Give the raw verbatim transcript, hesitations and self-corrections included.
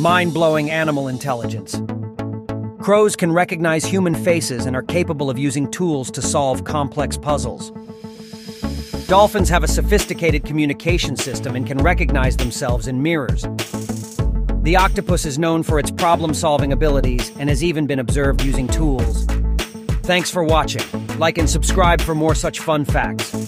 Mind-blowing animal intelligence. Crows can recognize human faces and are capable of using tools to solve complex puzzles. Dolphins have a sophisticated communication system and can recognize themselves in mirrors. The octopus is known for its problem-solving abilities and has even been observed using tools. Thanks for watching. Like and subscribe for more such fun facts.